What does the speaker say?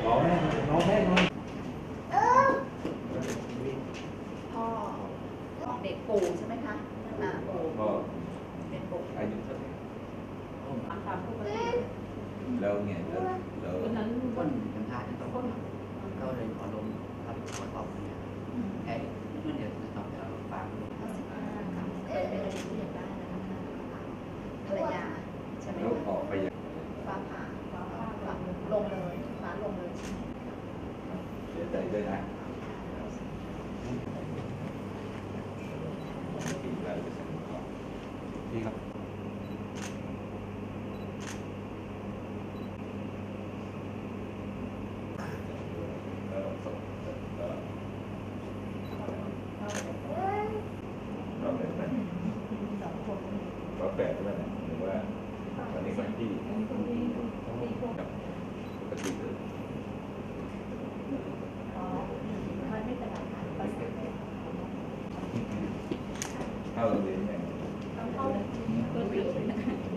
อแม่น้องแม่นอนพ่อเด็กปู่ใช่ไหมคะปู่พ่อเป็นปู่อายุเท่าไหร่ตามปกติแล้วไงแล้วคนนั้นคนยังทานยังต้องก็เลยขอลงทำคนบอกเนี่ยแค่เมื่อเดือนต่อจะฟัง 55ค่ะเคยเป็นอดีตผู้ใหญ่บ้านนะคะภรรยาใช่ไหมแล้วออกไปยังฟ้าผ่าลงเลยฟ้าลงเลยใช่ไหมเสียใจด้วยนะพี่ครับก็แปลกด้วยนะหรือว่าตอนนี้คนที่ปกติเลยเข้าโรงเรียนเนี่ย